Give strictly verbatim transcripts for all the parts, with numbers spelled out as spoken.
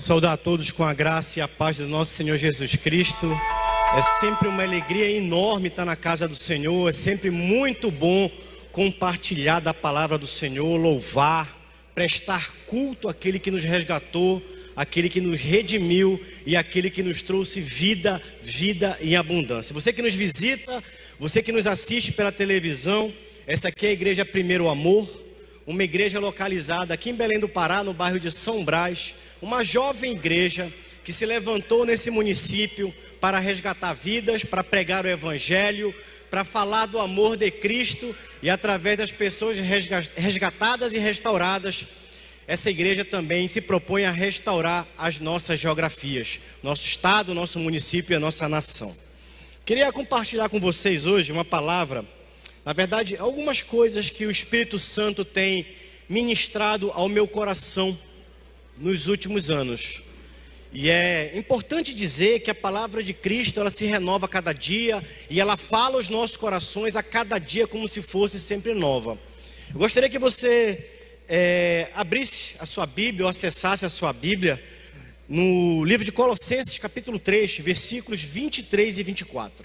Saudar a todos com a graça e a paz do nosso Senhor Jesus Cristo. É sempre uma alegria enorme estar na casa do Senhor. É sempre muito bom compartilhar da palavra do Senhor, louvar, prestar culto àquele que nos resgatou, aquele que nos redimiu e aquele que nos trouxe vida, vida em abundância. Você que nos visita, você que nos assiste pela televisão, essa aqui é a Igreja Primeiro Amor, uma igreja localizada aqui em Belém do Pará, no bairro de São Brás, uma jovem igreja que se levantou nesse município para resgatar vidas, para pregar o Evangelho, para falar do amor de Cristo e através das pessoas resgatadas e restauradas, essa igreja também se propõe a restaurar as nossas geografias, nosso estado, nosso município e a nossa nação. Queria compartilhar com vocês hoje uma palavra, na verdade, algumas coisas que o Espírito Santo tem ministrado ao meu coração nos últimos anos. E é importante dizer que a palavra de Cristo, ela se renova a cada dia e ela fala aos nossos corações a cada dia como se fosse sempre nova. Eu gostaria que você é, abrisse a sua Bíblia ou acessasse a sua Bíblia no livro de Colossenses, capítulo três, versículos vinte e três e vinte e quatro.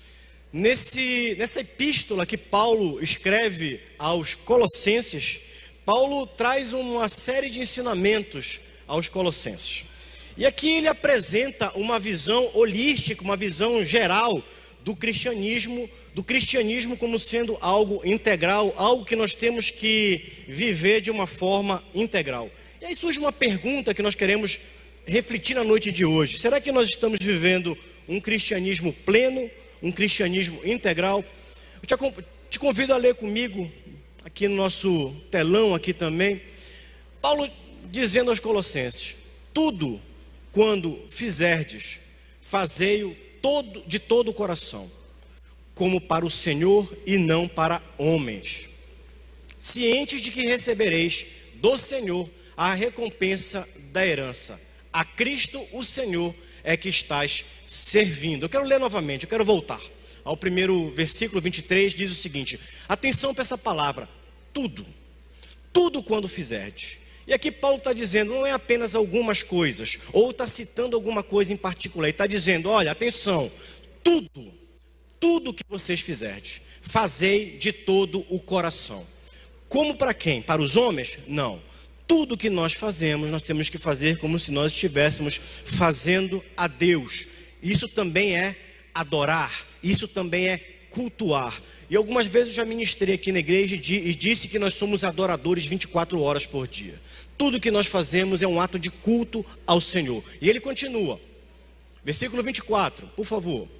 Nesse, nessa epístola que Paulo escreve aos Colossenses, Paulo traz uma série de ensinamentos aos Colossenses. E aqui ele apresenta uma visão holística, uma visão geral do cristianismo, do cristianismo como sendo algo integral, algo que nós temos que viver de uma forma integral. E aí surge uma pergunta que nós queremos refletir na noite de hoje. Será que nós estamos vivendo um cristianismo pleno, um cristianismo integral? Eu te convido a ler comigo, aqui no nosso telão aqui também, Paulo dizendo aos Colossenses: tudo quando fizerdes, fazei-o todo, de todo o coração, como para o Senhor e não para homens, cientes de que recebereis do Senhor a recompensa da herança. A Cristo o Senhor é que estás servindo. Eu quero ler novamente, eu quero voltar ao primeiro versículo vinte e três, diz o seguinte: atenção para essa palavra, tudo, tudo quando fizerdes. E aqui Paulo está dizendo, não é apenas algumas coisas, ou está citando alguma coisa em particular, ele está dizendo, olha, atenção, tudo, tudo que vocês fizerdes, fazei de todo o coração. Como para quem? Para os homens? Não. Tudo que nós fazemos, nós temos que fazer como se nós estivéssemos fazendo a Deus. Isso também é adorar, isso também é cultuar. E algumas vezes eu já ministrei aqui na igreja e disse que nós somos adoradores vinte e quatro horas por dia. Tudo que nós fazemos é um ato de culto ao Senhor. E ele continua, versículo vinte e quatro, por favor.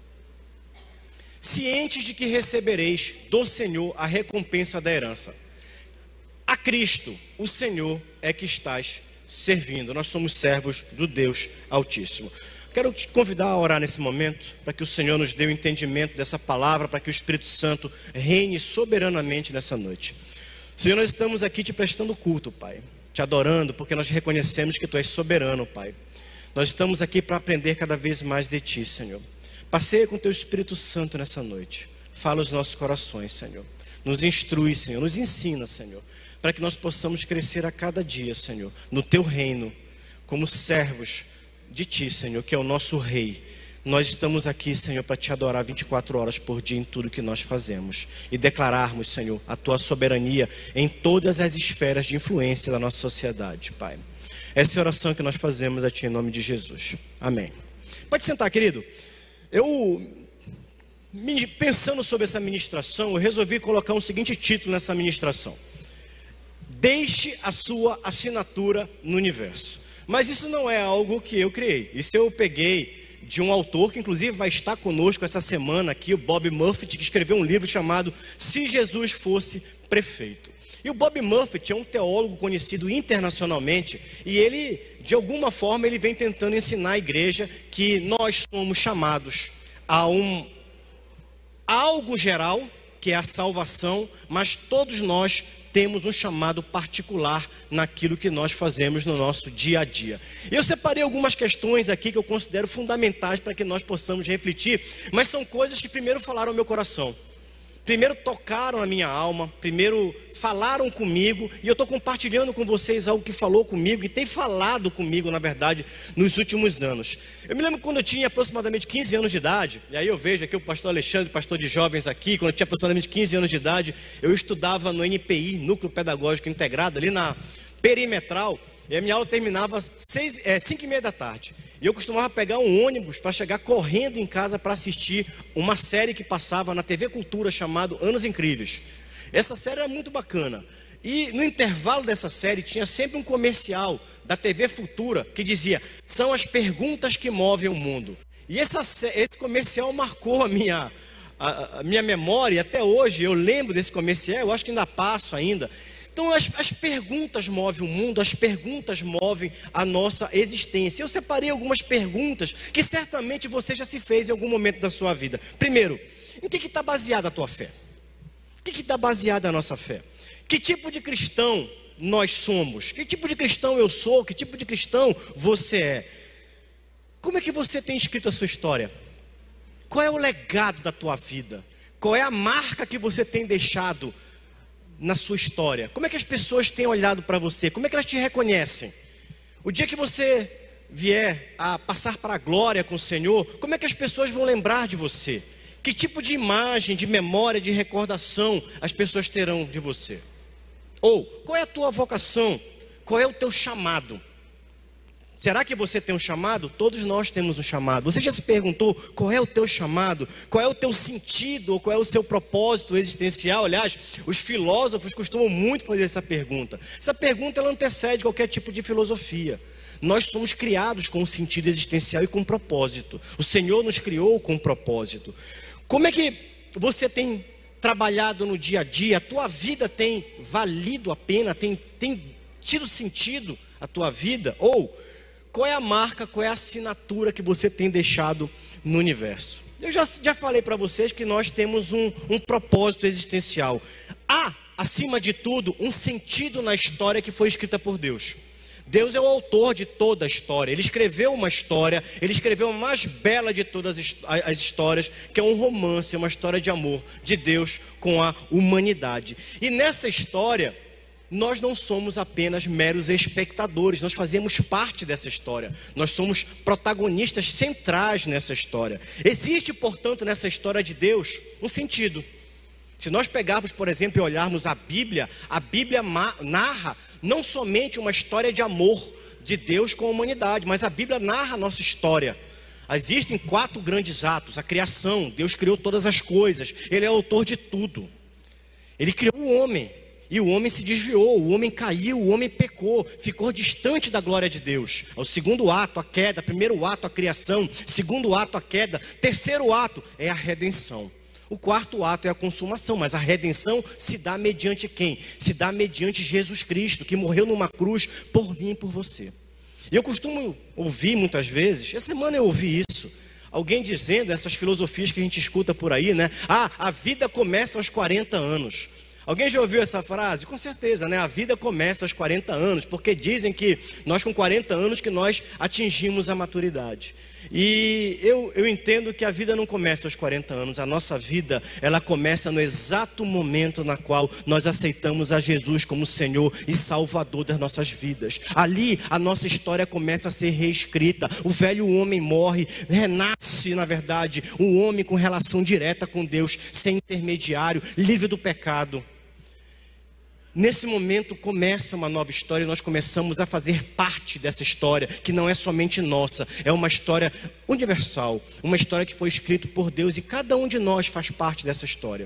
Cientes de que recebereis do Senhor a recompensa da herança. A Cristo, o Senhor, é que estás servindo. Nós somos servos do Deus Altíssimo. Quero te convidar a orar nesse momento, para que o Senhor nos dê o entendimento dessa palavra, para que o Espírito Santo reine soberanamente nessa noite. Senhor, nós estamos aqui te prestando culto, Pai, te adorando, porque nós reconhecemos que Tu és soberano, Pai. Nós estamos aqui para aprender cada vez mais de Ti, Senhor. Passeia com Teu Espírito Santo nessa noite. Fala os nossos corações, Senhor. Nos instrui, Senhor, nos ensina, Senhor, para que nós possamos crescer a cada dia, Senhor, no Teu reino, como servos de Ti, Senhor, que é o nosso Rei. Nós estamos aqui, Senhor, para Te adorar vinte e quatro horas por dia em tudo que nós fazemos e declararmos, Senhor, a Tua soberania em todas as esferas de influência da nossa sociedade, Pai. Essa é a oração que nós fazemos a Ti em nome de Jesus. Amém. Pode sentar, querido. Eu, pensando sobre essa ministração, eu resolvi colocar um seguinte título nessa ministração: deixe a sua assinatura no universo. Mas isso não é algo que eu criei. Isso eu peguei de um autor que inclusive vai estar conosco essa semana aqui, o Bob Murphy, que escreveu um livro chamado Se Jesus Fosse Prefeito. E o Bob Murphy é um teólogo conhecido internacionalmente e ele, de alguma forma, ele vem tentando ensinar a igreja que nós somos chamados a um a algo geral, que é a salvação, mas todos nós temos um chamado particular naquilo que nós fazemos no nosso dia a dia. Eu separei algumas questões aqui que eu considero fundamentais para que nós possamos refletir, mas são coisas que primeiro falaram ao meu coração. primeiro tocaram na minha alma, primeiro falaram comigo, e eu estou compartilhando com vocês algo que falou comigo, e tem falado comigo, na verdade, nos últimos anos. Eu me lembro quando eu tinha aproximadamente quinze anos de idade, e aí eu vejo aqui o pastor Alexandre, pastor de jovens aqui, quando eu tinha aproximadamente quinze anos de idade, eu estudava no N P I, Núcleo Pedagógico Integrado, ali na Perimetral, e a minha aula terminava às cinco e meia da tarde. E eu costumava pegar um ônibus para chegar correndo em casa para assistir uma série que passava na T V Cultura chamada Anos Incríveis. Essa série era muito bacana. E no intervalo dessa série tinha sempre um comercial da T V Futura que dizia: são as perguntas que movem o mundo. E essa, esse comercial marcou a minha, a, a minha memória, e até hoje eu lembro desse comercial, eu acho que ainda passo ainda. Então as, as perguntas movem o mundo, as perguntas movem a nossa existência. Eu separei algumas perguntas que certamente você já se fez em algum momento da sua vida. Primeiro, em que está baseada a tua fé? Em que está baseada a nossa fé? Que tipo de cristão nós somos? Que tipo de cristão eu sou? Que tipo de cristão você é? Como é que você tem escrito a sua história? Qual é o legado da tua vida? Qual é a marca que você tem deixado na sua história? Como é que as pessoas têm olhado para você? Como é que elas te reconhecem? O dia que você vier a passar para a glória com o Senhor, como é que as pessoas vão lembrar de você? Que tipo de imagem, de memória, de recordação as pessoas terão de você? Ou, qual é a tua vocação? Qual é o teu chamado? Será que você tem um chamado? Todos nós temos um chamado. Você já se perguntou qual é o teu chamado? Qual é o teu sentido? Ou qual é o seu propósito existencial? Aliás, os filósofos costumam muito fazer essa pergunta. Essa pergunta ela antecede qualquer tipo de filosofia. Nós somos criados com um sentido existencial e com um propósito. O Senhor nos criou com um propósito. Como é que você tem trabalhado no dia a dia? A tua vida tem valido a pena? Tem, tem tido sentido a tua vida? Ou qual é a marca, qual é a assinatura que você tem deixado no universo? Eu já, já falei para vocês que nós temos um, um propósito existencial. Há, acima de tudo, um sentido na história que foi escrita por Deus. Deus é o autor de toda a história. Ele escreveu uma história, ele escreveu a mais bela de todas as histórias, que é um romance, uma história de amor de Deus com a humanidade. E nessa história, nós não somos apenas meros espectadores, nós fazemos parte dessa história. Nós somos protagonistas centrais nessa história. Existe, portanto, nessa história de Deus, um sentido. Se nós pegarmos, por exemplo, e olharmos a Bíblia, a Bíblia narra não somente uma história de amor de Deus com a humanidade, mas a Bíblia narra a nossa história. Existem quatro grandes atos: a criação, Deus criou todas as coisas, Ele é autor de tudo. Ele criou o homem, e o homem se desviou, o homem caiu, o homem pecou, ficou distante da glória de Deus. O segundo ato, a queda. Primeiro ato, a criação. Segundo ato, a queda. Terceiro ato é a redenção. O quarto ato é a consumação, mas a redenção se dá mediante quem? Se dá mediante Jesus Cristo, que morreu numa cruz por mim e por você. E eu costumo ouvir muitas vezes, essa semana eu ouvi isso, alguém dizendo, essas filosofias que a gente escuta por aí, né? Ah, a vida começa aos quarenta anos. Alguém já ouviu essa frase? Com certeza, né? A vida começa aos quarenta anos, porque dizem que nós com quarenta anos que nós atingimos a maturidade. E eu, eu entendo que a vida não começa aos quarenta anos, a nossa vida, ela começa no exato momento na qual nós aceitamos a Jesus como Senhor e Salvador das nossas vidas. Ali a nossa história começa a ser reescrita, o velho homem morre, renasce na verdade, um homem com relação direta com Deus, sem intermediário, livre do pecado. Nesse momento começa uma nova história e nós começamos a fazer parte dessa história, que não é somente nossa, é uma história universal, uma história que foi escrita por Deus e cada um de nós faz parte dessa história.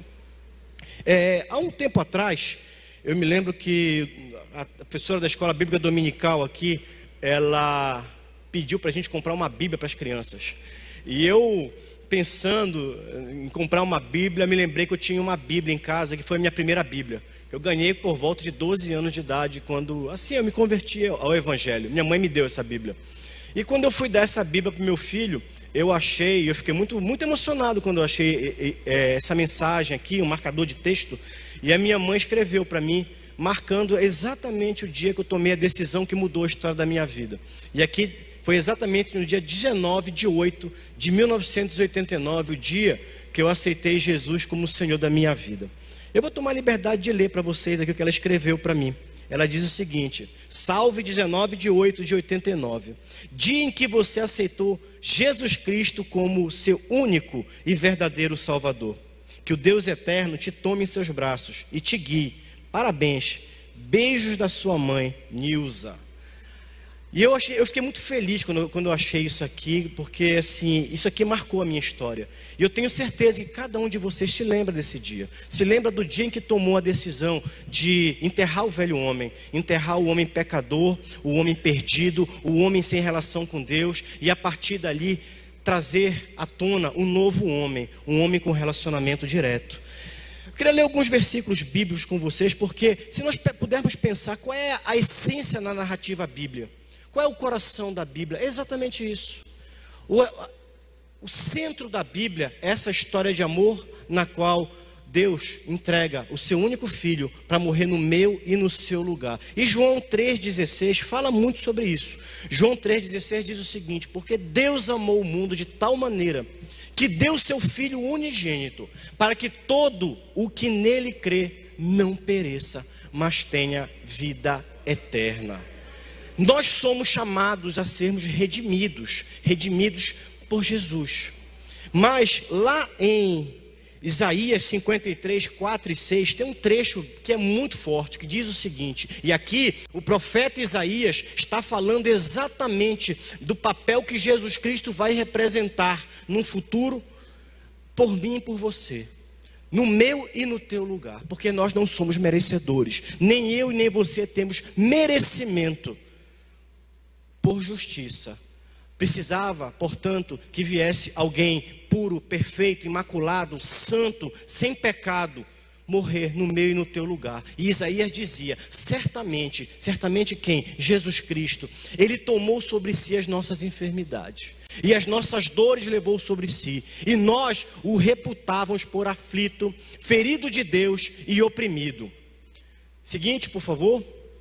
É, há um tempo atrás, eu me lembro que a professora da escola bíblica dominical aqui, ela pediu para a gente comprar uma Bíblia para as crianças. E eu, pensando em comprar uma Bíblia, me lembrei que eu tinha uma Bíblia em casa, que foi a minha primeira Bíblia. Eu ganhei por volta de doze anos de idade, quando, assim, eu me converti ao Evangelho. Minha mãe me deu essa Bíblia. E quando eu fui dar essa Bíblia para o meu filho, eu achei, eu fiquei muito, muito emocionado quando eu achei é, essa mensagem aqui, um marcador de texto. E a minha mãe escreveu para mim, marcando exatamente o dia que eu tomei a decisão que mudou a história da minha vida. E aqui Foi exatamente no dia dezenove de oito de mil novecentos e oitenta e nove, o dia que eu aceitei Jesus como o Senhor da minha vida. Eu vou tomar a liberdade de ler para vocês aqui o que ela escreveu para mim. Ela diz o seguinte: salve dezenove de oito de oitenta e nove, dia em que você aceitou Jesus Cristo como seu único e verdadeiro Salvador. Que o Deus eterno te tome em seus braços e te guie. Parabéns. Beijos da sua mãe, Nilza. E eu, achei, eu fiquei muito feliz quando, quando eu achei isso aqui, porque assim, isso aqui marcou a minha história. E eu tenho certeza que cada um de vocês se lembra desse dia. Se lembra do dia em que tomou a decisão de enterrar o velho homem, enterrar o homem pecador, o homem perdido, o homem sem relação com Deus, e a partir dali trazer à tona um novo homem, um homem com relacionamento direto. Eu queria ler alguns versículos bíblicos com vocês, porque se nós pudermos pensar qual é a essência na narrativa bíblia, qual é o coração da Bíblia? É exatamente isso. O, o centro da Bíblia é essa história de amor na qual Deus entrega o seu único filho para morrer no meu e no seu lugar. E João três dezesseis fala muito sobre isso. João três dezesseis diz o seguinte: porque Deus amou o mundo de tal maneira que deu seu filho unigênito, para que todo o que nele crê não pereça, mas tenha vida eterna. Nós somos chamados a sermos redimidos, redimidos por Jesus. Mas lá em Isaías cinquenta e três, quatro e seis, tem um trecho que é muito forte, que diz o seguinte, e aqui o profeta Isaías está falando exatamente do papel que Jesus Cristo vai representar no futuro, por mim e por você, no meu e no teu lugar, porque nós não somos merecedores, nem eu e nem você temos merecimento por justiça. Precisava, portanto, que viesse alguém puro, perfeito, imaculado, santo, sem pecado, morrer no meu e no teu lugar. E Isaías dizia: certamente, certamente quem? Jesus Cristo. Ele tomou sobre si as nossas enfermidades e as nossas dores levou sobre si, e nós o reputávamos por aflito, ferido de Deus e oprimido. Seguinte, por favor.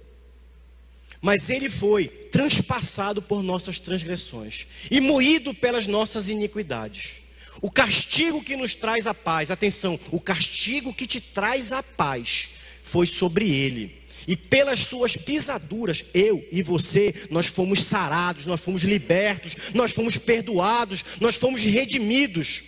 Mas ele foi transpassado por nossas transgressões e moído pelas nossas iniquidades. O castigo que nos traz a paz, atenção, o castigo que te traz a paz foi sobre ele. E pelas suas pisaduras, eu e você, nós fomos sarados, nós fomos libertos, nós fomos perdoados, nós fomos redimidos.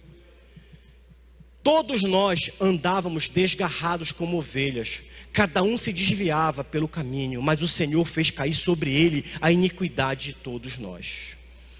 Todos nós andávamos desgarrados como ovelhas, cada um se desviava pelo caminho, mas o Senhor fez cair sobre ele a iniquidade de todos nós.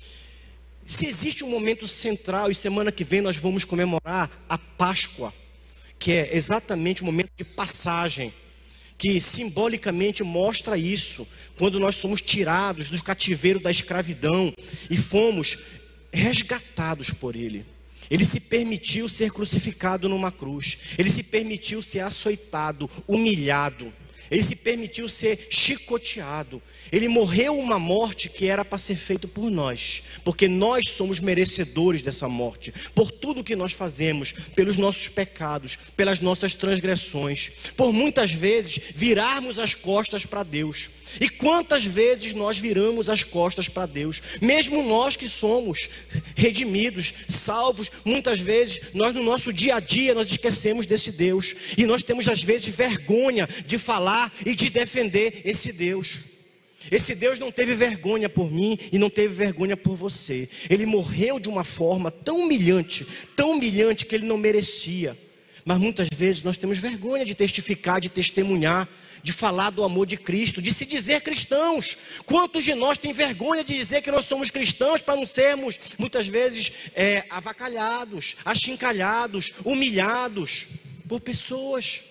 Se existe um momento central, e semana que vem nós vamos comemorar a Páscoa, que é exatamente o momento de passagem, que simbolicamente mostra isso, quando nós somos tirados do cativeiro da escravidão e fomos resgatados por ele. Ele se permitiu ser crucificado numa cruz. Ele se permitiu ser açoitado, humilhado. Ele se permitiu ser chicoteado. Ele morreu uma morte que era para ser feita por nós, porque nós somos merecedores dessa morte, por tudo que nós fazemos, pelos nossos pecados, pelas nossas transgressões, por muitas vezes virarmos as costas para Deus. E quantas vezes nós viramos as costas para Deus, mesmo nós que somos redimidos, salvos, muitas vezes nós no nosso dia a dia nós esquecemos desse Deus, e nós temos às vezes vergonha de falar e de defender esse Deus. Esse Deus não teve vergonha por mim e não teve vergonha por você. Ele morreu de uma forma tão humilhante, tão humilhante que ele não merecia. Mas muitas vezes nós temos vergonha de testificar, de testemunhar, de falar do amor de Cristo, de se dizer cristãos. Quantos de nós têm vergonha de dizer que nós somos cristãos para não sermos muitas vezes é, avacalhados, achincalhados, humilhados por pessoas?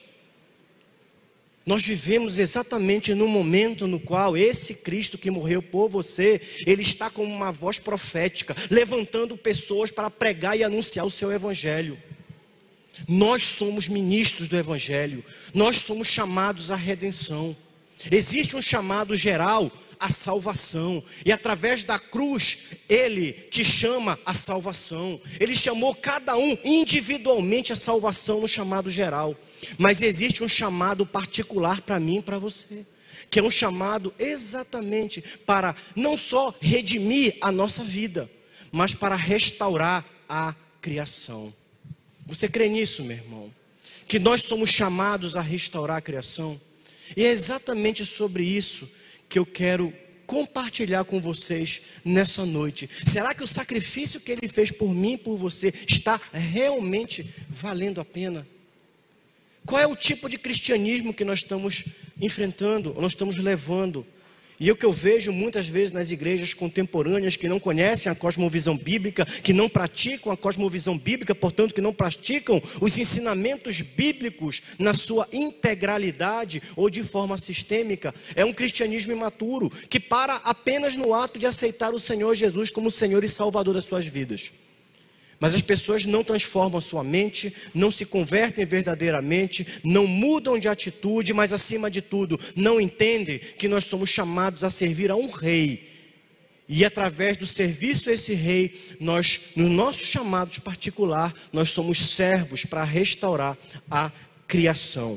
Nós vivemos exatamente no momento no qual esse Cristo que morreu por você, ele está como uma voz profética, levantando pessoas para pregar e anunciar o seu evangelho. Nós somos ministros do evangelho, nós somos chamados à redenção. Existe um chamado geral à salvação, e através da cruz ele te chama à salvação. Ele chamou cada um individualmente à salvação no chamado geral, mas existe um chamado particular para mim e para você. que é um chamado exatamente para não só redimir a nossa vida, mas para restaurar a criação. Você crê nisso, meu irmão? Que nós somos chamados a restaurar a criação? E é exatamente sobre isso que eu quero compartilhar com vocês nessa noite. Será que o sacrifício que Ele fez por mim e por você está realmente valendo a pena? Qual é o tipo de cristianismo que nós estamos enfrentando, nós estamos levando? E o que eu vejo muitas vezes nas igrejas contemporâneas que não conhecem a cosmovisão bíblica, que não praticam a cosmovisão bíblica, portanto que não praticam os ensinamentos bíblicos na sua integralidade ou de forma sistêmica, é um cristianismo imaturo, que para apenas no ato de aceitar o Senhor Jesus como Senhor e Salvador das suas vidas. Mas as pessoas não transformam a sua mente, não se convertem verdadeiramente, não mudam de atitude, mas acima de tudo, não entendem que nós somos chamados a servir a um rei. E através do serviço a esse rei, nós, no nosso chamado particular, nós somos servos para restaurar a criação.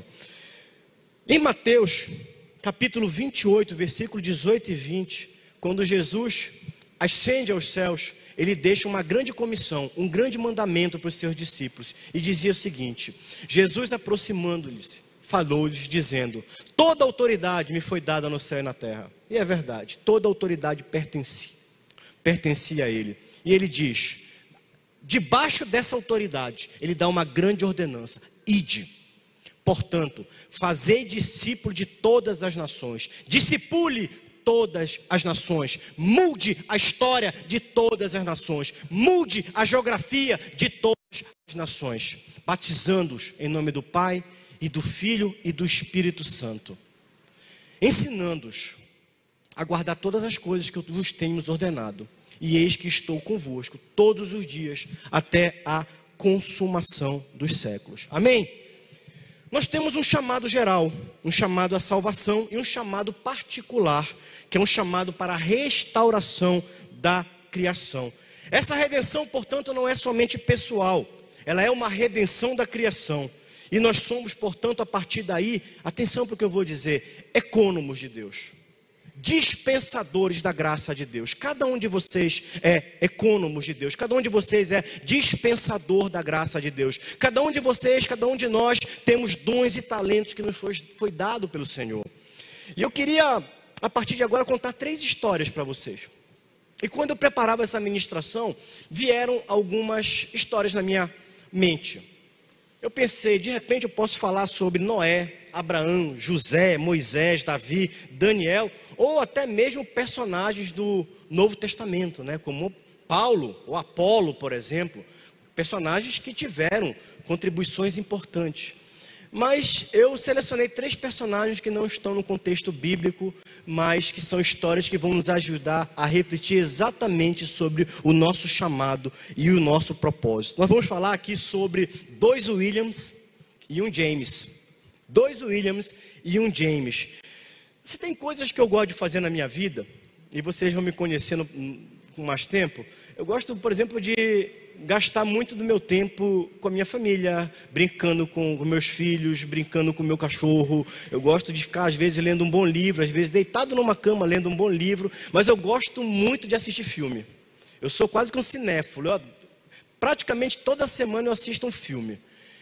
Em Mateus, capítulo vinte e oito, versículo dezoito e vinte, quando Jesus ascende aos céus, Ele deixa uma grande comissão, um grande mandamento para os seus discípulos. E dizia o seguinte: Jesus, aproximando-lhes, falou-lhes dizendo: toda autoridade me foi dada no céu e na terra. E é verdade, toda autoridade pertencia, pertencia a Ele. E Ele diz, debaixo dessa autoridade, Ele dá uma grande ordenança: ide. Portanto, fazei discípulo de todas as nações, discipule todas as nações, mude a história de todas as nações, mude a geografia de todas as nações, batizando-os em nome do Pai e do Filho e do Espírito Santo, ensinando-os a guardar todas as coisas que eu vos tenho ordenado, e eis que estou convosco todos os dias até a consumação dos séculos. Amém? Nós temos um chamado geral, um chamado à salvação e um chamado particular, que é um chamado para a restauração da criação. Essa redenção, portanto, não é somente pessoal, ela é uma redenção da criação. E nós somos, portanto, a partir daí, atenção para o que eu vou dizer, ecônomos de Deus, dispensadores da graça de Deus. Cada um de vocês é ecônomos de Deus, cada um de vocês é dispensador da graça de Deus. Cada um de vocês, cada um de nós temos dons e talentos que nos foi, foi dado pelo Senhor. E eu queria, a partir de agora, contar três histórias para vocês. E quando eu preparava essa ministração, vieram algumas histórias na minha mente. Eu pensei, de repente eu posso falar sobre Noé, Abraão, José, Moisés, Davi, Daniel, ou até mesmo personagens do Novo Testamento, né? Como Paulo ou Apolo, por exemplo, personagens que tiveram contribuições importantes. Mas eu selecionei três personagens que não estão no contexto bíblico, mas que são histórias que vão nos ajudar a refletir exatamente sobre o nosso chamado e o nosso propósito. Nós vamos falar aqui sobre dois Williams e um James. Dois Williams e um James. Se tem coisas que eu gosto de fazer na minha vida, e vocês vão me conhecendo com mais tempo, eu gosto, por exemplo, de gastar muito do meu tempo com a minha família, brincando com meus filhos, brincando com o meu cachorro. Eu gosto de ficar às vezes lendo um bom livro, às vezes deitado numa cama lendo um bom livro, mas eu gosto muito de assistir filme. Eu sou quase que um cinéfilo, eu, praticamente toda semana eu assisto um filme.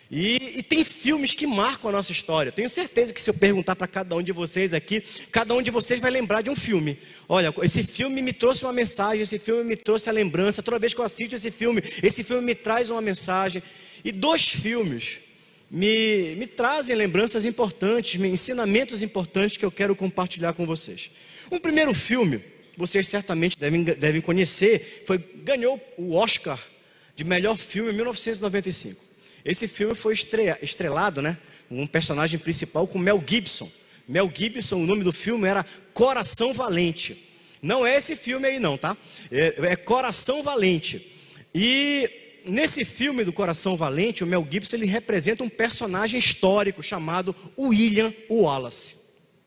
E, e tem filmes que marcam a nossa história. Tenho certeza que se eu perguntar para cada um de vocês aqui, cada um de vocês vai lembrar de um filme. Olha, esse filme me trouxe uma mensagem, esse filme me trouxe a lembrança. Toda vez que eu assisto esse filme, esse filme me traz uma mensagem. E dois filmes me, me trazem lembranças importantes, me, ensinamentos importantes que eu quero compartilhar com vocês. Um primeiro filme, vocês certamente devem, devem conhecer, foi, ganhou o Oscar de melhor filme em mil novecentos e noventa e cinco. Esse filme foi estrelado, né, um personagem principal com Mel Gibson. Mel Gibson, o nome do filme era Coração Valente. Não é esse filme aí não, tá? É, é Coração Valente. E nesse filme do Coração Valente, o Mel Gibson, ele representa um personagem histórico chamado William Wallace.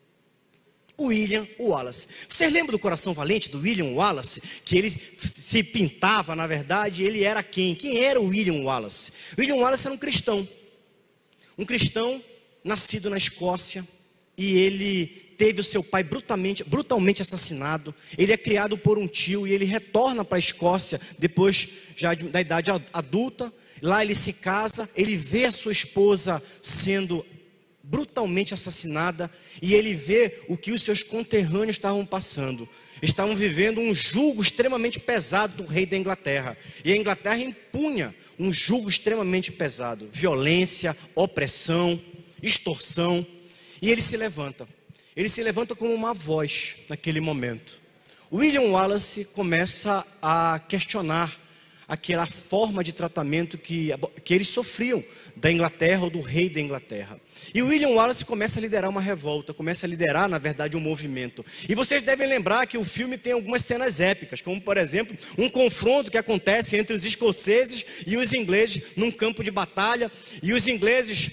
William Wallace. Vocês lembram do Coração Valente, do William Wallace? Que ele se pintava, na verdade, ele era quem? Quem era o William Wallace? William Wallace era um cristão. Um cristão nascido na Escócia, e ele teve o seu pai brutalmente, brutalmente assassinado. Ele é criado por um tio e ele retorna para a Escócia depois já de, da idade adulta. Lá ele se casa, ele vê a sua esposa sendo brutalmente assassinada e ele vê o que os seus conterrâneos estavam passando. Estavam vivendo um jugo extremamente pesado do rei da Inglaterra. E a Inglaterra impunha um jugo extremamente pesado: violência, opressão, extorsão. E ele se levanta. Ele se levanta como uma voz naquele momento. William Wallace começa a questionar aquela forma de tratamento que, que eles sofriam da Inglaterra ou do rei da Inglaterra. E William Wallace começa a liderar uma revolta, começa a liderar, na verdade, um movimento. E vocês devem lembrar que o filme tem algumas cenas épicas, como, por exemplo, um confronto que acontece entre os escoceses e os ingleses num campo de batalha. E os ingleses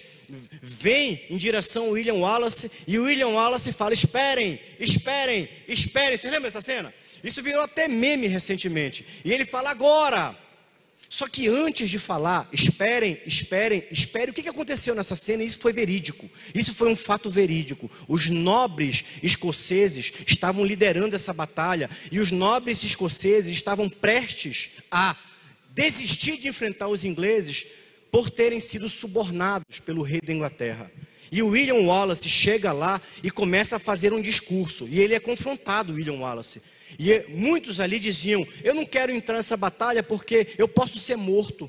vêm em direção ao William Wallace e o William Wallace fala: esperem, esperem, esperem. Vocês lembram dessa cena? Isso virou até meme recentemente. E ele fala: agora. Só que antes de falar, esperem, esperem, esperem, o que aconteceu nessa cena? Isso foi verídico, isso foi um fato verídico. Os nobres escoceses estavam liderando essa batalha e os nobres escoceses estavam prestes a desistir de enfrentar os ingleses por terem sido subornados pelo rei da Inglaterra. E o William Wallace chega lá e começa a fazer um discurso. E ele é confrontado, William Wallace. E muitos ali diziam: eu não quero entrar nessa batalha porque eu posso ser morto.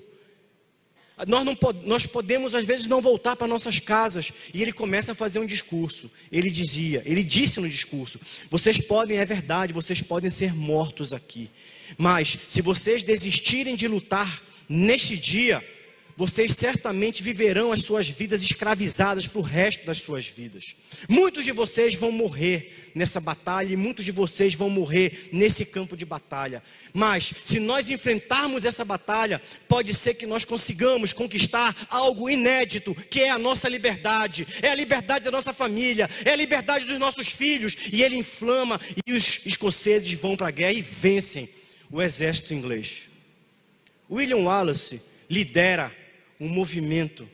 Nós, não, nós podemos às vezes não voltar para nossas casas. E ele começa a fazer um discurso. Ele dizia, ele disse no discurso: vocês podem, é verdade, vocês podem ser mortos aqui. Mas se vocês desistirem de lutar neste dia, vocês certamente viverão as suas vidas escravizadas para o resto das suas vidas. Muitos de vocês vão morrer nessa batalha e muitos de vocês vão morrer nesse campo de batalha. Mas se nós enfrentarmos essa batalha, pode ser que nós consigamos conquistar algo inédito, que é a nossa liberdade. É a liberdade da nossa família, é a liberdade dos nossos filhos. E ele inflama e os escoceses vão para a guerra e vencem o exército inglês. William Wallace lidera um movimento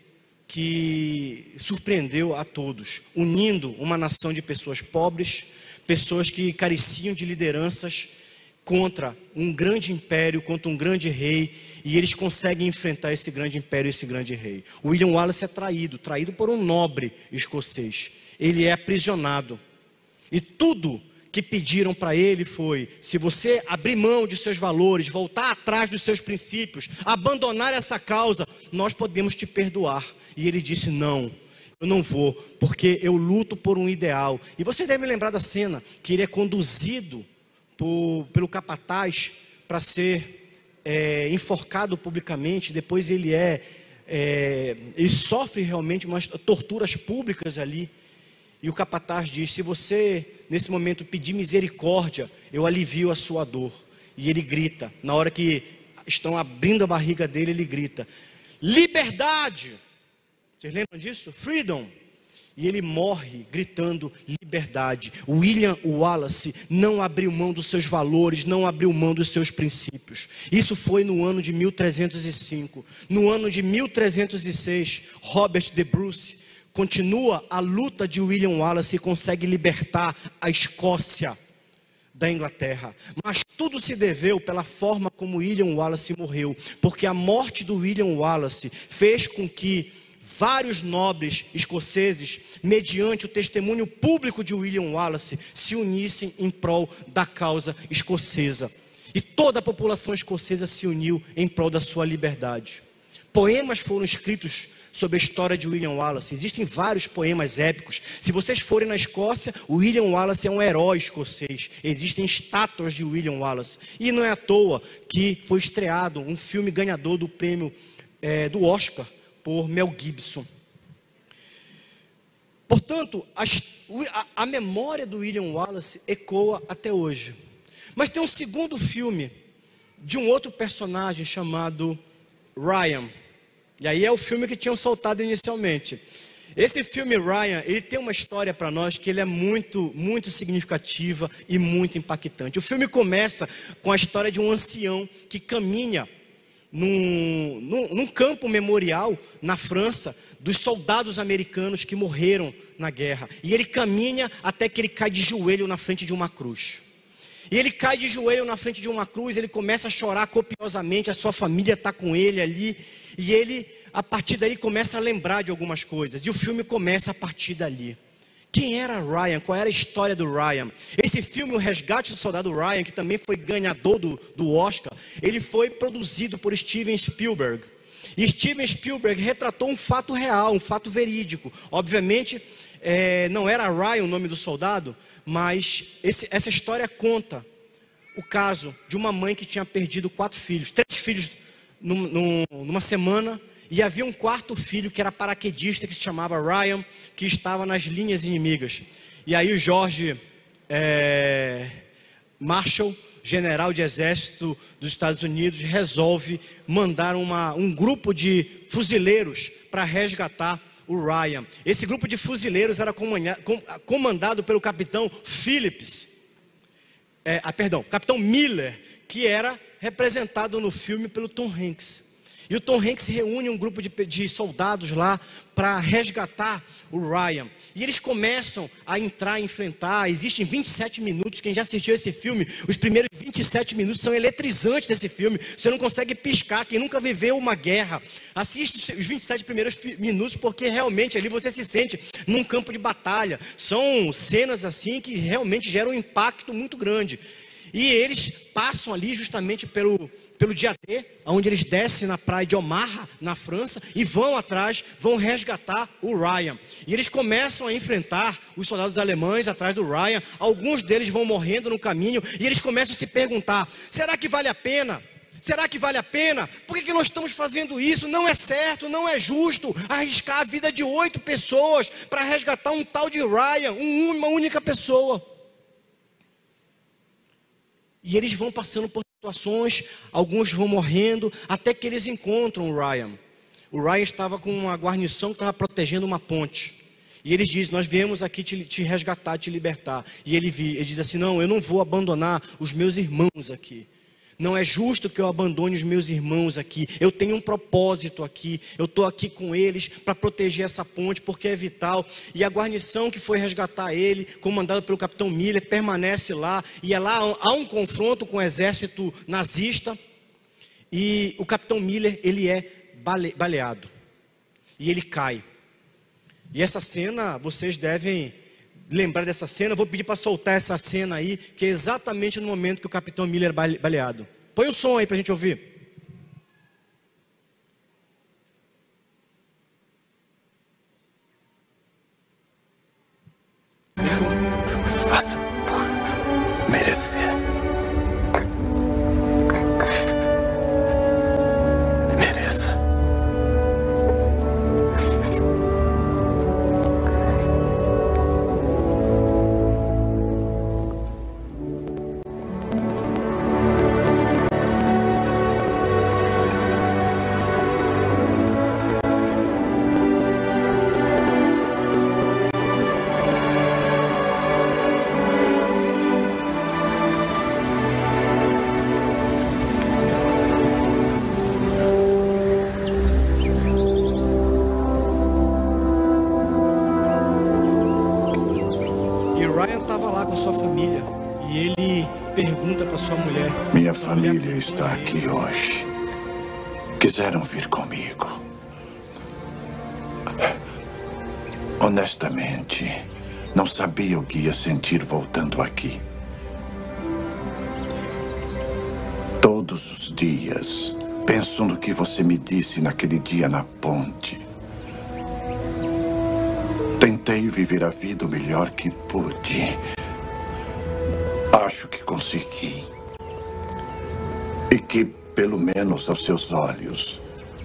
que surpreendeu a todos, unindo uma nação de pessoas pobres, pessoas que careciam de lideranças, contra um grande império, contra um grande rei, e eles conseguem enfrentar esse grande império e esse grande rei. William Wallace é traído, traído por um nobre escocês. Ele é aprisionado, e tudo que pediram para ele foi: se você abrir mão de seus valores, voltar atrás dos seus princípios, abandonar essa causa, nós podemos te perdoar. E ele disse: não, eu não vou, porque eu luto por um ideal. E vocês devem lembrar da cena que ele é conduzido por, pelo capataz para ser é, enforcado publicamente. Depois ele é, é ele sofre realmente umas torturas públicas ali. E o capataz diz: se você nesse momento pedir misericórdia, eu alivio a sua dor. E ele grita, na hora que estão abrindo a barriga dele, ele grita: liberdade! Vocês lembram disso? Freedom! E ele morre gritando liberdade. William Wallace não abriu mão dos seus valores, não abriu mão dos seus princípios. Isso foi no ano de mil trezentos e cinco. No ano de mil trezentos e seis, Robert de Bruce continua a luta de William Wallace e consegue libertar a Escócia da Inglaterra. Mas tudo se deveu pela forma como William Wallace morreu, porque a morte do William Wallace fez com que vários nobres escoceses, mediante o testemunho público de William Wallace, se unissem em prol da causa escocesa. E toda a população escocesa se uniu em prol da sua liberdade. Poemas foram escritos sobre a história de William Wallace. Existem vários poemas épicos. Se vocês forem na Escócia, o William Wallace é um herói escocês. Existem estátuas de William Wallace. E não é à toa que foi estreado um filme ganhador do prêmio é, do Oscar por Mel Gibson. Portanto, a, a, a memória do William Wallace ecoa até hoje. Mas tem um segundo filme de um outro personagem chamado Ryan. E aí é o filme que tinham soltado inicialmente. Esse filme Ryan, ele tem uma história para nós que ele é muito, muito significativa e muito impactante. O filme começa com a história de um ancião que caminha num, num, num campo memorial na França dos soldados americanos que morreram na guerra. E ele caminha até que ele cai de joelho na frente de uma cruz. E ele cai de joelho na frente de uma cruz, ele começa a chorar copiosamente, a sua família está com ele ali. E ele, a partir daí, começa a lembrar de algumas coisas. E o filme começa a partir dali. Quem era Ryan? Qual era a história do Ryan? Esse filme, O Resgate do Soldado Ryan, que também foi ganhador do, do Oscar, ele foi produzido por Steven Spielberg. E Steven Spielberg retratou um fato real, um fato verídico. Obviamente, é, não era Ryan o nome do soldado, mas esse, essa história conta o caso de uma mãe que tinha perdido quatro filhos, três filhos num, num, numa semana. E havia um quarto filho que era paraquedista, que se chamava Ryan, que estava nas linhas inimigas. E aí o George é, Marshall, general de exército dos Estados Unidos, resolve mandar uma, um grupo de fuzileiros para resgatar o Ryan. Esse grupo de fuzileiros era comandado pelo capitão Phillips, é, ah, perdão, capitão Miller, que era representado no filme pelo Tom Hanks. E o Tom Hanks reúne um grupo de, de soldados lá para resgatar o Ryan. E eles começam a entrar e enfrentar. Existem vinte e sete minutos. Quem já assistiu esse filme, os primeiros vinte e sete minutos são eletrizantes desse filme. Você não consegue piscar. Quem nunca viveu uma guerra, assiste os vinte e sete primeiros minutos, porque realmente ali você se sente num campo de batalha. São cenas assim que realmente geram um impacto muito grande. E eles passam ali justamente pelo, pelo dia D, onde eles descem na praia de Omaha, na França, e vão atrás, vão resgatar o Ryan. E eles começam a enfrentar os soldados alemães atrás do Ryan. Alguns deles vão morrendo no caminho, e eles começam a se perguntar: será que vale a pena? Será que vale a pena? Por que que nós estamos fazendo isso? Não é certo, não é justo arriscar a vida de oito pessoas para resgatar um tal de Ryan, um, uma única pessoa. E eles vão passando por situações, alguns vão morrendo, até que eles encontram o Ryan. O Ryan estava com uma guarnição que estava protegendo uma ponte. E eles dizem: nós viemos aqui te, te resgatar, te libertar. E ele, ele diz assim: não, eu não vou abandonar os meus irmãos aqui. Não é justo que eu abandone os meus irmãos aqui. Eu tenho um propósito aqui. Eu estou aqui com eles para proteger essa ponte, porque é vital. E a guarnição que foi resgatar ele, comandada pelo capitão Miller, permanece lá. E é lá, há um confronto com o exército nazista. E o capitão Miller, ele é bale, baleado. E ele cai. E essa cena, vocês devem lembrar dessa cena. Eu vou pedir para soltar essa cena aí, que é exatamente no momento que o capitão Miller é baleado. Põe o som aí para a gente ouvir. Faça por merecer. Mereça. Minha família está aqui hoje. Quiseram vir comigo. Honestamente, não sabia o que ia sentir voltando aqui. Todos os dias, penso no que você me disse naquele dia na ponte. Tentei viver a vida o melhor que pude. Acho que consegui. E que, pelo menos aos seus olhos,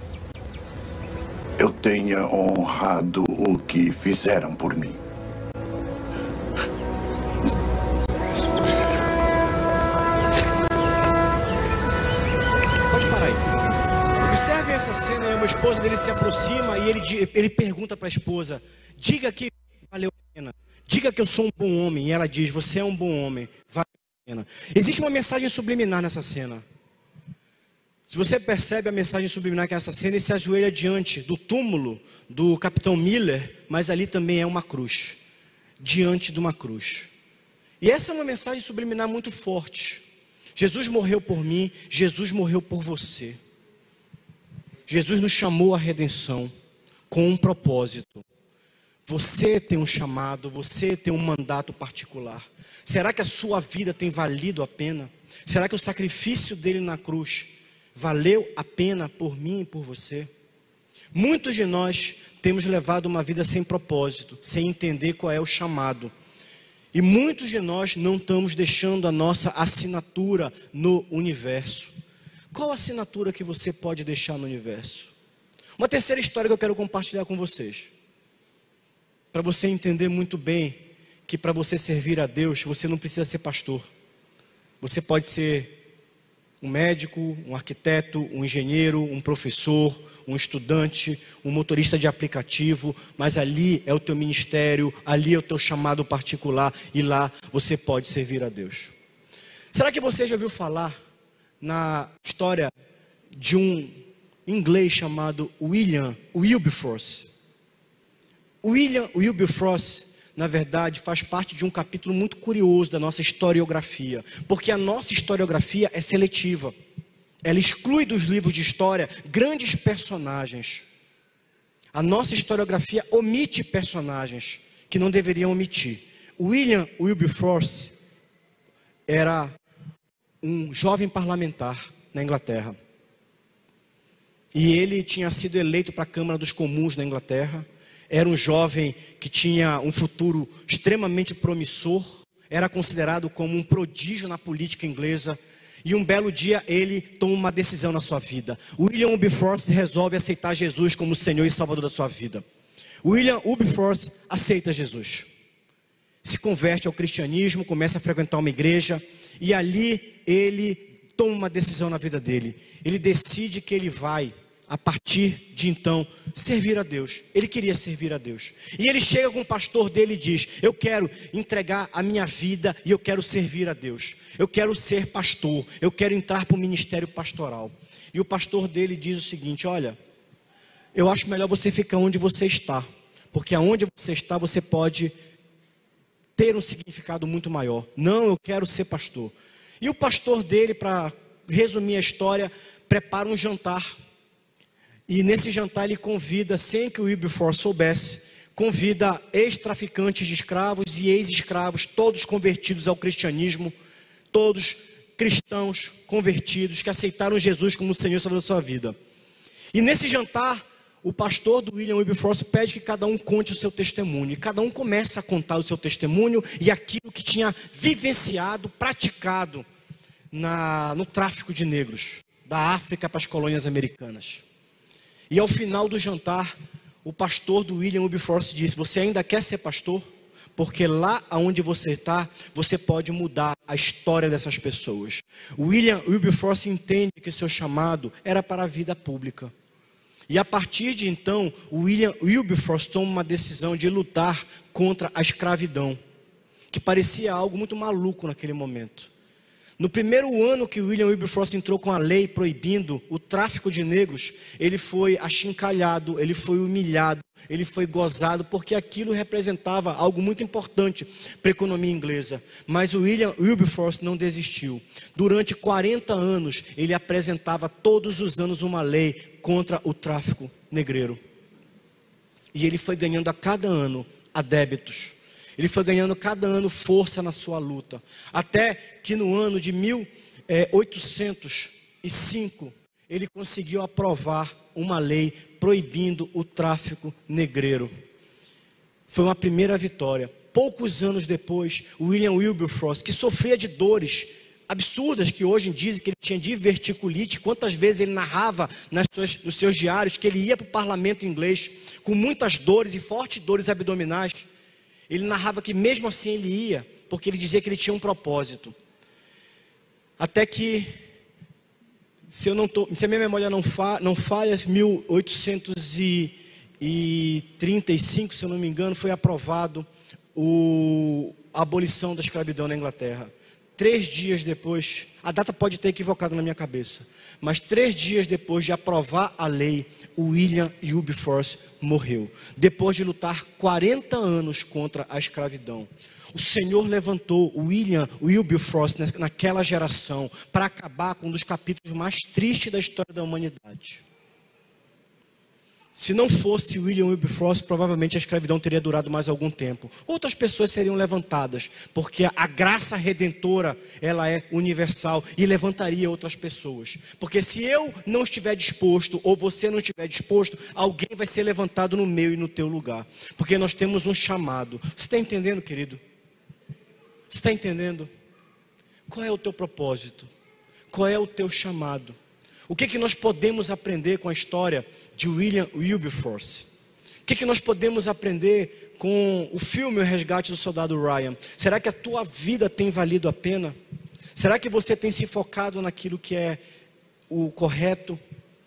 eu tenha honrado o que fizeram por mim. Pode parar aí. Observem essa cena aí, uma esposa dele se aproxima e ele, ele pergunta para a esposa: diga que valeu a pena. Diga que eu sou um bom homem. E ela diz: você é um bom homem, vale a pena. Existe uma mensagem subliminar nessa cena. Se você percebe a mensagem subliminar que é essa cena, ele se ajoelha diante do túmulo do capitão Miller, mas ali também é uma cruz, diante de uma cruz. E essa é uma mensagem subliminar muito forte. Jesus morreu por mim, Jesus morreu por você. Jesus nos chamou à redenção com um propósito. Você tem um chamado, você tem um mandato particular. Será que a sua vida tem valido a pena? Será que o sacrifício dele na cruz valeu a pena por mim e por você? Muitos de nós temos levado uma vida sem propósito, sem entender qual é o chamado. E muitos de nós não estamos deixando a nossa assinatura no universo. Qual a assinatura que você pode deixar no universo? Uma terceira história que eu quero compartilhar com vocês. Para você entender muito bem que para você servir a Deus, você não precisa ser pastor. Você pode ser um médico, um arquiteto, um engenheiro, um professor, um estudante, um motorista de aplicativo, mas ali é o teu ministério, ali é o teu chamado particular e lá você pode servir a Deus. Será que você já ouviu falar na história de um inglês chamado William Wilberforce? William Wilberforce, na verdade, faz parte de um capítulo muito curioso da nossa historiografia, porque a nossa historiografia é seletiva. Ela exclui dos livros de história grandes personagens. A nossa historiografia omite personagens que não deveriam omitir. William Wilberforce era um jovem parlamentar na Inglaterra. E ele tinha sido eleito para a Câmara dos Comuns na Inglaterra. Era um jovem que tinha um futuro extremamente promissor, era considerado como um prodígio na política inglesa, e um belo dia ele toma uma decisão na sua vida. William Wilberforce resolve aceitar Jesus como Senhor e Salvador da sua vida. William Wilberforce aceita Jesus, se converte ao cristianismo, começa a frequentar uma igreja, e ali ele toma uma decisão na vida dele. Ele decide que ele vai, a partir de então, servir a Deus. Ele queria servir a Deus. E ele chega com o pastor dele e diz: eu quero entregar a minha vida e eu quero servir a Deus. Eu quero ser pastor, eu quero entrar para o ministério pastoral. E o pastor dele diz o seguinte: olha, eu acho melhor você ficar onde você está, porque aonde você está você pode ter um significado muito maior. Não, eu quero ser pastor. E o pastor dele, para resumir a história, prepara um jantar. E nesse jantar ele convida, sem que o Wilberforce soubesse, convida ex-traficantes de escravos e ex-escravos, todos convertidos ao cristianismo, todos cristãos convertidos, que aceitaram Jesus como Senhor e Salvador da sua vida. E nesse jantar, o pastor do William Wilberforce pede que cada um conte o seu testemunho. E cada um começa a contar o seu testemunho e aquilo que tinha vivenciado, praticado na, no tráfico de negros, da África para as colônias americanas. E ao final do jantar, o pastor do William Wilberforce disse: você ainda quer ser pastor? Porque lá onde você está, você pode mudar a história dessas pessoas. O William Wilberforce entende que seu chamado era para a vida pública. E a partir de então, o William Wilberforce toma uma decisão de lutar contra a escravidão, que parecia algo muito maluco naquele momento. No primeiro ano que William Wilberforce entrou com a lei proibindo o tráfico de negros, ele foi achincalhado, ele foi humilhado, ele foi gozado, porque aquilo representava algo muito importante para a economia inglesa. Mas o William Wilberforce não desistiu. Durante quarenta anos, ele apresentava todos os anos uma lei contra o tráfico negreiro. E ele foi ganhando a cada ano adébitos. Ele foi ganhando cada ano força na sua luta. Até que no ano de mil oitocentos e cinco, ele conseguiu aprovar uma lei proibindo o tráfico negreiro. Foi uma primeira vitória. Poucos anos depois, o William Wilberforce, que sofria de dores absurdas, que hoje dizem que ele tinha diverticulite, quantas vezes ele narrava nas suas, nos seus diários que ele ia para o parlamento inglês com muitas dores e fortes dores abdominais. Ele narrava que mesmo assim ele ia, porque ele dizia que ele tinha um propósito. Até que, se, eu não tô, se a minha memória não, fa, não falha, mil oitocentos e trinta e cinco, se eu não me engano, foi aprovado o, a abolição da escravidão na Inglaterra. três dias depois, a data pode ter equivocado na minha cabeça, mas três dias depois de aprovar a lei, o William Wilberforce morreu, depois de lutar quarenta anos contra a escravidão. O Senhor levantou o William Wilberforce naquela geração para acabar com um dos capítulos mais tristes da história da humanidade. Se não fosse William Wilberforce, provavelmente a escravidão teria durado mais algum tempo. Outras pessoas seriam levantadas, porque a graça redentora, ela é universal e levantaria outras pessoas. Porque se eu não estiver disposto, ou você não estiver disposto, alguém vai ser levantado no meu e no teu lugar. Porque nós temos um chamado. Você está entendendo, querido? Você está entendendo? Qual é o teu propósito? Qual é o teu chamado? O que, que nós podemos aprender com a história de William Wilberforce? O que, que nós podemos aprender com o filme O Resgate do Soldado Ryan? Será que a tua vida tem valido a pena? Será que você tem se focado naquilo que é o correto?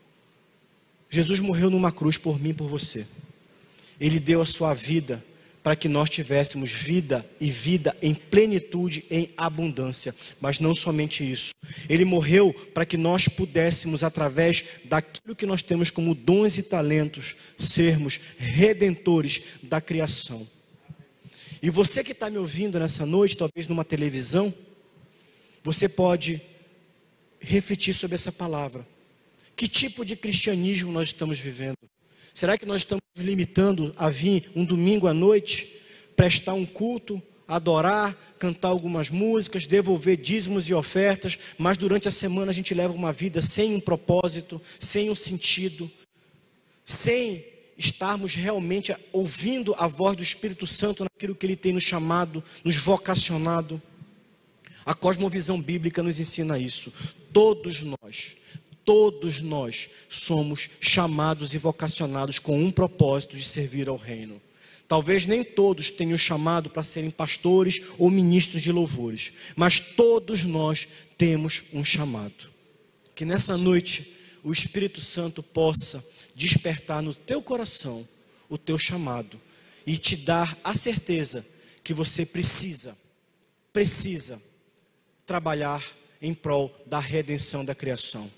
Jesus morreu numa cruz por mim e por você. Ele deu a sua vida para que nós tivéssemos vida e vida em plenitude, em abundância. Mas não somente isso. Ele morreu para que nós pudéssemos, através daquilo que nós temos como dons e talentos, sermos redentores da criação. E você que está me ouvindo nessa noite, talvez numa televisão, você pode refletir sobre essa palavra. Que tipo de cristianismo nós estamos vivendo? Será que nós estamos nos limitando a vir um domingo à noite, prestar um culto, adorar, cantar algumas músicas, devolver dízimos e ofertas, mas durante a semana a gente leva uma vida sem um propósito, sem um sentido, sem estarmos realmente ouvindo a voz do Espírito Santo naquilo que Ele tem nos chamado, nos vocacionado? A cosmovisão bíblica nos ensina isso. Todos nós... Todos nós somos chamados e vocacionados com um propósito de servir ao reino. Talvez nem todos tenham chamado para serem pastores ou ministros de louvores, mas todos nós temos um chamado. Que nessa noite o Espírito Santo possa despertar no teu coração o teu chamado e te dar a certeza que você precisa, precisa trabalhar em prol da redenção da criação.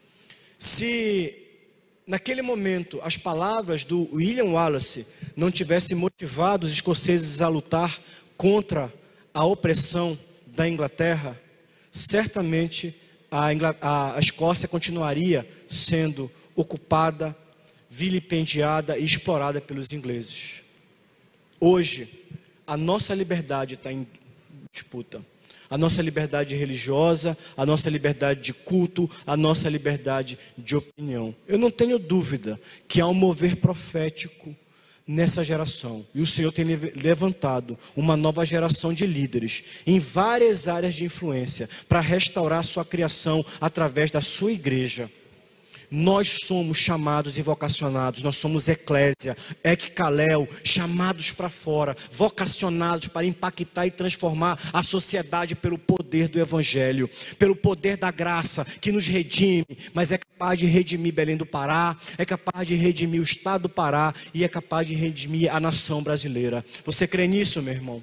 Se naquele momento as palavras do William Wallace não tivessem motivado os escoceses a lutar contra a opressão da Inglaterra, certamente a, Inglaterra, a Escócia continuaria sendo ocupada, vilipendiada e explorada pelos ingleses. Hoje, a nossa liberdade está em disputa. A nossa liberdade religiosa, a nossa liberdade de culto, a nossa liberdade de opinião. Eu não tenho dúvida que há um mover profético nessa geração. E o Senhor tem levantado uma nova geração de líderes em várias áreas de influência para restaurar sua criação através da sua igreja. Nós somos chamados e vocacionados, nós somos eclésia, ekkalel, chamados para fora, vocacionados para impactar e transformar a sociedade pelo poder do Evangelho, pelo poder da graça que nos redime, mas é capaz de redimir Belém do Pará, é capaz de redimir o estado do Pará e é capaz de redimir a nação brasileira. Você crê nisso, meu irmão?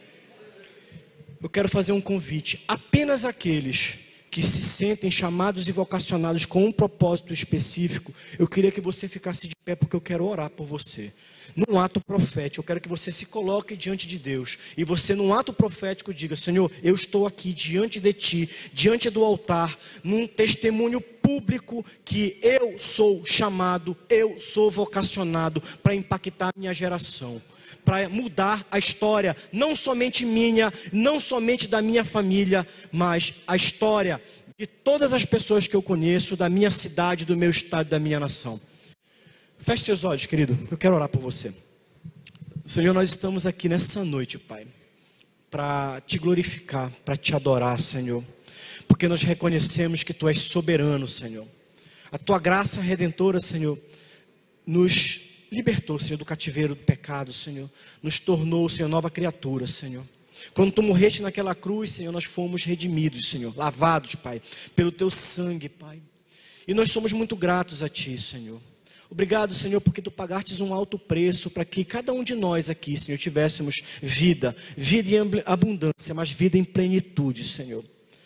Eu quero fazer um convite, apenas aqueles que se sentem chamados e vocacionados com um propósito específico, eu queria que você ficasse de pé, porque eu quero orar por você. Num ato profético, eu quero que você se coloque diante de Deus, e você num ato profético diga: Senhor, eu estou aqui diante de Ti, diante do altar, num testemunho público que eu sou chamado, eu sou vocacionado para impactar a minha geração, para mudar a história, não somente minha, não somente da minha família, mas a história de todas as pessoas que eu conheço, da minha cidade, do meu estado, da minha nação. Feche seus olhos, querido, eu quero orar por você. Senhor, nós estamos aqui nessa noite, Pai, para Te glorificar, para Te adorar, Senhor, porque nós reconhecemos que Tu és soberano, Senhor. A Tua graça redentora, Senhor, nos libertou, Senhor, do cativeiro do pecado, Senhor. Nos tornou, Senhor, nova criatura, Senhor. Quando Tu morreste naquela cruz, Senhor, nós fomos redimidos, Senhor, lavados, Pai, pelo Teu sangue, Pai. E nós somos muito gratos a Ti, Senhor. Obrigado, Senhor, porque Tu pagastes um alto preço para que cada um de nós aqui, Senhor, tivéssemos vida, vida em abundância, mas vida em plenitude, Senhor.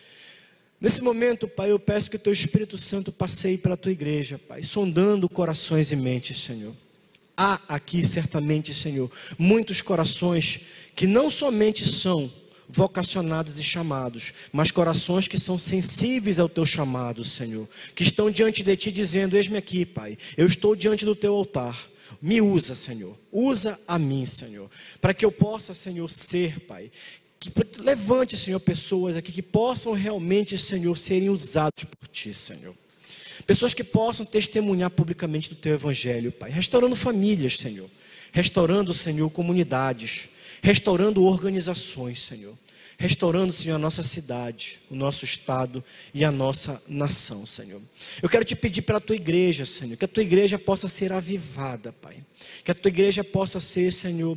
Nesse momento, Pai, eu peço que o Teu Espírito Santo passeie pela Tua igreja, Pai, sondando corações e mentes, Senhor. Há aqui, certamente, Senhor, muitos corações que não somente são vocacionados e chamados, mas corações que são sensíveis ao Teu chamado, Senhor, que estão diante de Ti dizendo: eis-me aqui, Pai, eu estou diante do Teu altar, me usa, Senhor, usa a mim, Senhor, para que eu possa, Senhor, ser, Pai, que levante, Senhor, pessoas aqui que possam realmente, Senhor, serem usados por Ti, Senhor. Pessoas que possam testemunhar publicamente do Teu Evangelho, Pai, restaurando famílias, Senhor, restaurando, Senhor, comunidades, restaurando organizações, Senhor, restaurando, Senhor, a nossa cidade, o nosso estado e a nossa nação, Senhor. Eu quero Te pedir pela Tua igreja, Senhor, que a Tua igreja possa ser avivada, Pai, que a Tua igreja possa ser, Senhor,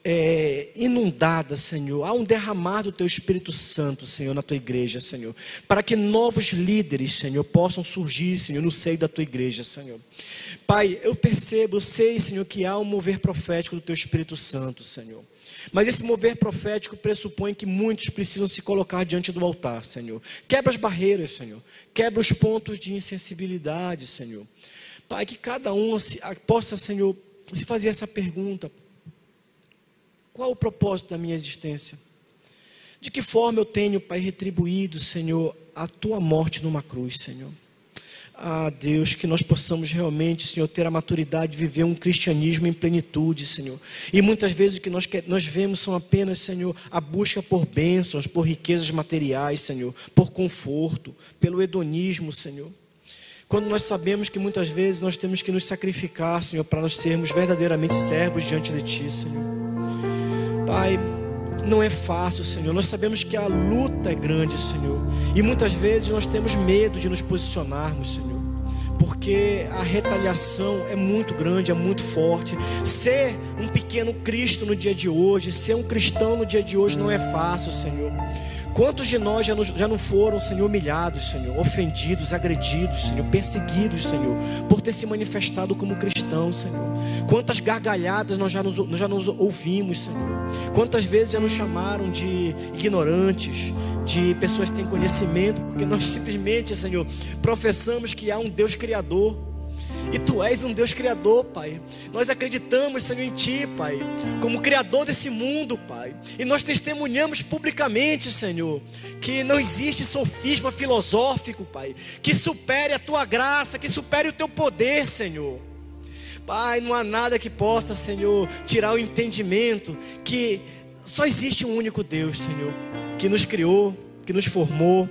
É, inundada, Senhor. Há um derramar do Teu Espírito Santo, Senhor, na Tua igreja, Senhor, para que novos líderes, Senhor, possam surgir, Senhor, no seio da Tua igreja, Senhor. Pai, eu percebo, eu sei, Senhor, que há um mover profético do Teu Espírito Santo, Senhor, mas esse mover profético pressupõe que muitos precisam se colocar diante do altar, Senhor. Quebra as barreiras, Senhor, quebra os pontos de insensibilidade, Senhor. Pai, que cada um se, possa, Senhor, se fazer essa pergunta: qual o propósito da minha existência? De que forma eu tenho, Pai, retribuído, Senhor, a Tua morte numa cruz, Senhor? Ah, Deus, que nós possamos realmente, Senhor, ter a maturidade de viver um cristianismo em plenitude, Senhor. E muitas vezes o que nós, nós vemos são apenas, Senhor, a busca por bênçãos, por riquezas materiais, Senhor, por conforto, pelo hedonismo, Senhor. Quando nós sabemos que muitas vezes nós temos que nos sacrificar, Senhor, para nós sermos verdadeiramente servos diante de Ti, Senhor. Pai, não é fácil, Senhor. Nós sabemos que a luta é grande, Senhor, e muitas vezes nós temos medo de nos posicionarmos, Senhor, porque a retaliação é muito grande, é muito forte. Ser um pequeno Cristo no dia de hoje, ser um cristão no dia de hoje não é fácil, Senhor. Quantos de nós já, nos, já não foram, Senhor, humilhados, Senhor, ofendidos, agredidos, Senhor, perseguidos, Senhor, por ter se manifestado como cristão, Senhor. Quantas gargalhadas nós já nos, nós já nos ouvimos, Senhor. Quantas vezes já nos chamaram de ignorantes, de pessoas sem conhecimento, porque nós simplesmente, Senhor, professamos que há um Deus Criador. E Tu és um Deus Criador, Pai. Nós acreditamos, Senhor, em Ti, Pai, como Criador desse mundo, Pai. E nós testemunhamos publicamente, Senhor, que não existe sofisma filosófico, Pai, que supere a Tua graça, que supere o Teu poder, Senhor. Pai, não há nada que possa, Senhor, tirar o entendimento que só existe um único Deus, Senhor, que nos criou, que nos formou.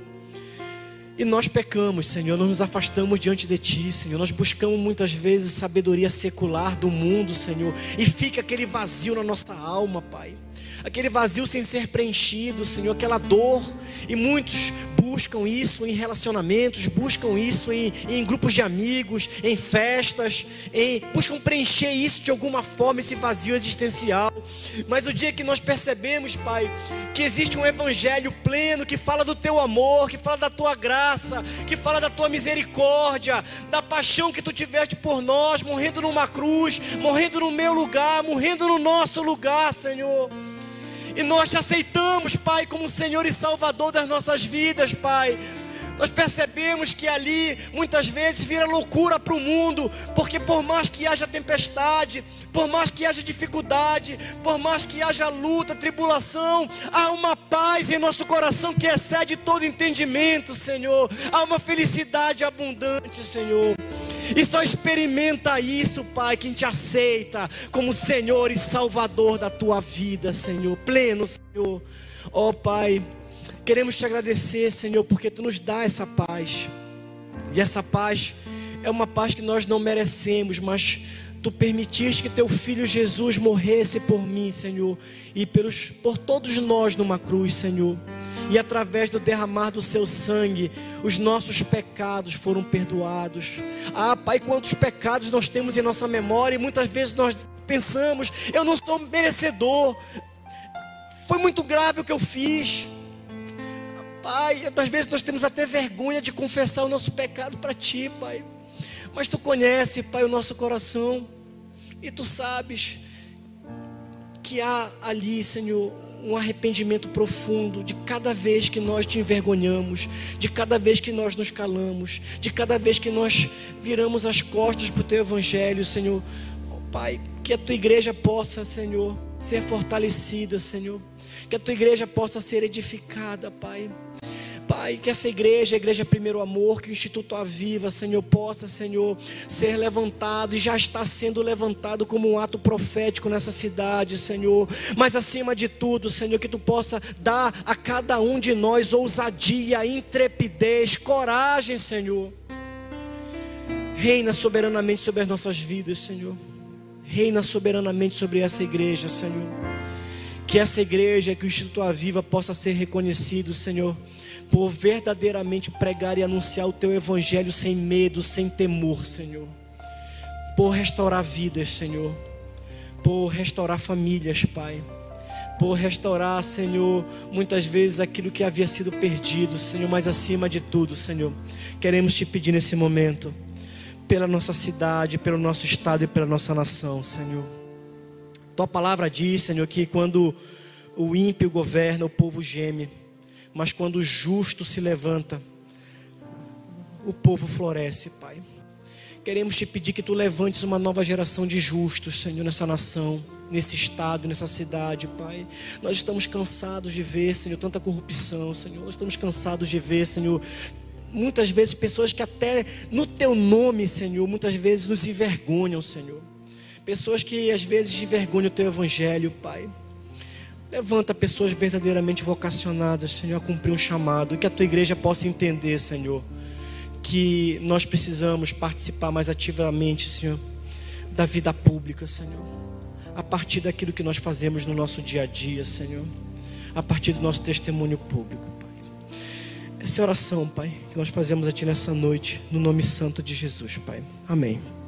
E nós pecamos, Senhor, nós nos afastamos diante de Ti, Senhor. Nós buscamos muitas vezes sabedoria secular do mundo, Senhor, e fica aquele vazio na nossa alma, Pai. Aquele vazio sem ser preenchido, Senhor, aquela dor. E muitos buscam isso em relacionamentos, buscam isso em, em grupos de amigos, em festas, em, buscam preencher isso de alguma forma, esse vazio existencial. Mas o dia que nós percebemos, Pai, que existe um evangelho pleno, que fala do Teu amor, que fala da Tua graça, que fala da Tua misericórdia, da paixão que Tu tiveste por nós, morrendo numa cruz, morrendo no meu lugar, morrendo no nosso lugar, Senhor. E nós Te aceitamos, Pai, como Senhor e Salvador das nossas vidas, Pai. Nós percebemos que ali, muitas vezes, vira loucura para o mundo, porque por mais que haja tempestade, por mais que haja dificuldade, por mais que haja luta, tribulação, há uma paz em nosso coração que excede todo entendimento, Senhor. Há uma felicidade abundante, Senhor. E só experimenta isso, Pai, quem Te aceita como Senhor e Salvador da tua vida, Senhor, pleno, Senhor. Ó Pai, queremos Te agradecer, Senhor, porque Tu nos dá essa paz. E essa paz é uma paz que nós não merecemos, mas Tu permitiste que Teu Filho Jesus morresse por mim, Senhor, e pelos, por todos nós numa cruz, Senhor. E através do derramar do Seu sangue, os nossos pecados foram perdoados. Ah, Pai, quantos pecados nós temos em nossa memória, e muitas vezes nós pensamos: eu não sou merecedor, foi muito grave o que eu fiz. Pai, às vezes nós temos até vergonha de confessar o nosso pecado para Ti, Pai. Mas Tu conhece, Pai, o nosso coração. E Tu sabes que há ali, Senhor, um arrependimento profundo de cada vez que nós Te envergonhamos, de cada vez que nós nos calamos, de cada vez que nós viramos as costas para o Teu Evangelho, Senhor. Oh, Pai, que a Tua igreja possa, Senhor, ser fortalecida, Senhor. Que a Tua igreja possa ser edificada, Pai. Pai, que essa igreja, a igreja Primeiro Amor, que o Instituto Aviva, Senhor, possa, Senhor, ser levantado e já está sendo levantado como um ato profético nessa cidade, Senhor. Mas acima de tudo, Senhor, que Tu possa dar a cada um de nós ousadia, intrepidez, coragem, Senhor. Reina soberanamente sobre as nossas vidas, Senhor. Reina soberanamente sobre essa igreja, Senhor. Que essa igreja, que o Instituto Aviva possa ser reconhecido, Senhor, por verdadeiramente pregar e anunciar o Teu Evangelho sem medo, sem temor, Senhor. Por restaurar vidas, Senhor. Por restaurar famílias, Pai. Por restaurar, Senhor, muitas vezes aquilo que havia sido perdido, Senhor. Mas acima de tudo, Senhor, queremos Te pedir nesse momento, pela nossa cidade, pelo nosso estado e pela nossa nação, Senhor. Tua palavra diz, Senhor, que quando o ímpio governa, o povo geme. Mas quando o justo se levanta, o povo floresce, Pai. Queremos Te pedir que Tu levantes uma nova geração de justos, Senhor, nessa nação, nesse estado, nessa cidade, Pai. Nós estamos cansados de ver, Senhor, tanta corrupção, Senhor. Nós estamos cansados de ver, Senhor, muitas vezes pessoas que até no Teu nome, Senhor, muitas vezes nos envergonham, Senhor. Pessoas que às vezes envergonham o Teu Evangelho, Pai. Levanta pessoas verdadeiramente vocacionadas, Senhor, a cumprir um chamado. E que a Tua igreja possa entender, Senhor, que nós precisamos participar mais ativamente, Senhor, da vida pública, Senhor. A partir daquilo que nós fazemos no nosso dia a dia, Senhor. A partir do nosso testemunho público, Pai. Essa é a oração, Pai, que nós fazemos a Ti nessa noite, no nome santo de Jesus, Pai. Amém.